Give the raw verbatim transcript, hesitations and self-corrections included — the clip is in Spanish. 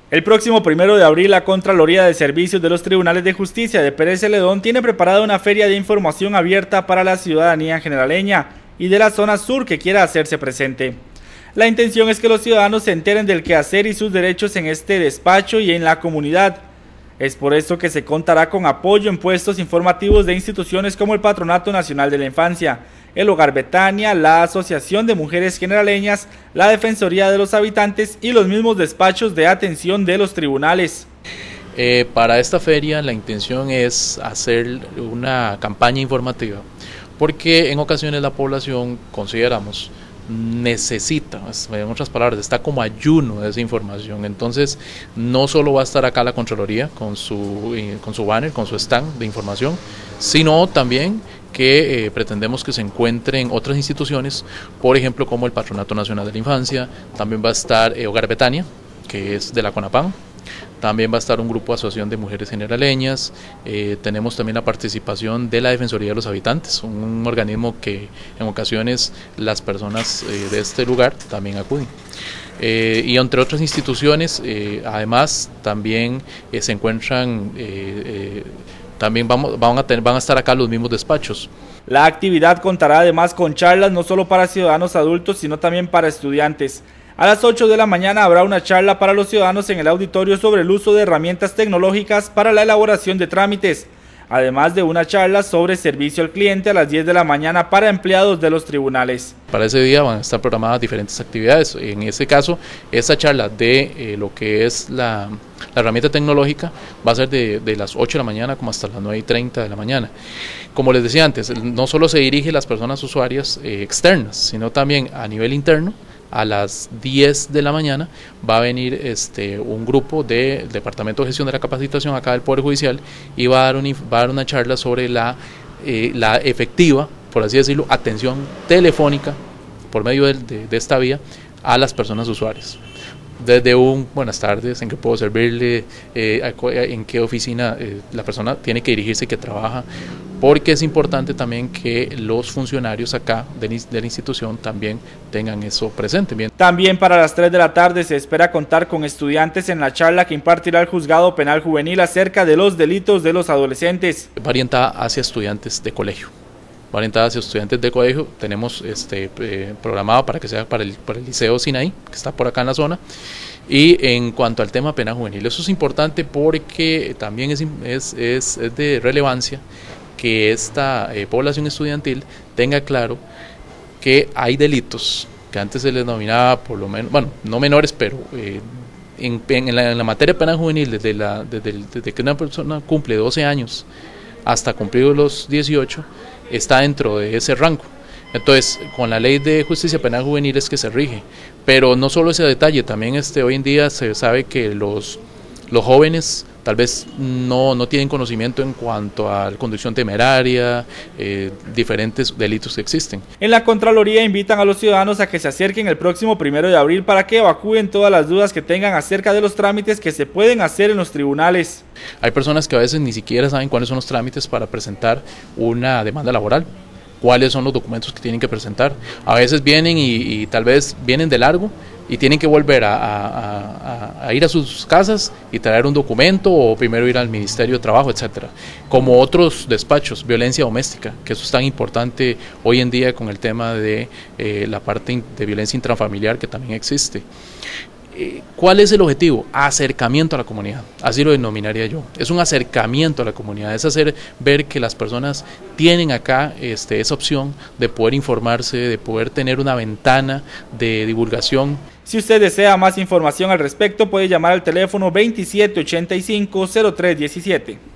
El próximo primero de abril, la Contraloría de Servicios de los Tribunales de Justicia de Pérez Celedón tiene preparada una feria de información abierta para la ciudadanía generaleña y de la zona sur que quiera hacerse presente. La intención es que los ciudadanos se enteren del quehacer y sus derechos en este despacho y en la comunidad. Es por eso que se contará con apoyo en puestos informativos de instituciones como el Patronato Nacional de la Infancia, el Hogar Betania, la Asociación de Mujeres Generaleñas, la Defensoría de los Habitantes y los mismos despachos de atención de los tribunales. Eh, para esta feria la intención es hacer una campaña informativa, porque en ocasiones la población, consideramos, necesita, en otras palabras, está como ayuno de esa información. Entonces no solo va a estar acá la Contraloría con su, con su banner, con su stand de información, sino también que eh, pretendemos que se encuentren otras instituciones, por ejemplo como el Patronato Nacional de la Infancia, también va a estar eh, Hogar Betania, que es de la CONAPAN, también va a estar un grupo de Asociación de Mujeres Generaleñas, eh, tenemos también la participación de la Defensoría de los Habitantes, un, un organismo que en ocasiones las personas eh, de este lugar también acuden. Eh, y entre otras instituciones, eh, además también eh, se encuentran, eh, eh, también vamos, van, a tener, van a estar acá los mismos despachos. La actividad contará además con charlas no solo para ciudadanos adultos, sino también para estudiantes. A las ocho de la mañana habrá una charla para los ciudadanos en el auditorio sobre el uso de herramientas tecnológicas para la elaboración de trámites, además de una charla sobre servicio al cliente a las diez de la mañana para empleados de los tribunales. Para ese día van a estar programadas diferentes actividades. En este caso, esta charla de eh, lo que es la, la herramienta tecnológica va a ser de, de las ocho de la mañana como hasta las nueve y treinta de la mañana. Como les decía antes, no solo se dirige a las personas usuarias eh, externas, sino también a nivel interno. A las diez de la mañana va a venir este, un grupo del Departamento de Gestión de la Capacitación acá del Poder Judicial y va a dar, un, va a dar una charla sobre la, eh, la efectiva, por así decirlo, atención telefónica por medio de, de, de esta vía a las personas usuarias. Desde un buenas tardes, en qué puedo servirle, eh, en qué oficina eh, la persona tiene que dirigirse, que trabaja, porque es importante también que los funcionarios acá de, de la institución también tengan eso presente. Bien. También para las tres de la tarde se espera contar con estudiantes en la charla que impartirá el Juzgado Penal Juvenil acerca de los delitos de los adolescentes. Va orientada hacia estudiantes de colegio. Va orientada hacia estudiantes de colegio. Tenemos este eh, programado para que sea para el, para el Liceo Sinaí, que está por acá en la zona. Y en cuanto al tema penal juvenil, eso es importante porque también es, es, es, es de relevancia que esta eh, población estudiantil tenga claro que hay delitos que antes se les denominaba por lo menos, bueno, no menores, pero eh, en, en, la, en la materia penal juvenil, desde, la, desde, el, desde que una persona cumple doce años hasta cumplir los dieciocho, está dentro de ese rango. Entonces, con la ley de justicia penal juvenil es que se rige, pero no solo ese detalle, también este, hoy en día se sabe que los, los jóvenes tal vez no, no tienen conocimiento en cuanto a la conducción temeraria, eh, diferentes delitos que existen. En la Contraloría invitan a los ciudadanos a que se acerquen el próximo primero de abril para que evacúen todas las dudas que tengan acerca de los trámites que se pueden hacer en los tribunales. Hay personas que a veces ni siquiera saben cuáles son los trámites para presentar una demanda laboral, cuáles son los documentos que tienen que presentar. A veces vienen y, y tal vez vienen de largo y tienen que volver a, a, a, a ir a sus casas y traer un documento o primero ir al Ministerio de Trabajo, etcétera. Como otros despachos, violencia doméstica, que eso es tan importante hoy en día con el tema de eh, la parte de violencia intrafamiliar que también existe. ¿Cuál es el objetivo? Acercamiento a la comunidad, así lo denominaría yo. Es un acercamiento a la comunidad, es hacer ver que las personas tienen acá este, esa opción de poder informarse, de poder tener una ventana de divulgación. Si usted desea más información al respecto, puede llamar al teléfono veintisiete ochenta y cinco cero tres diecisiete.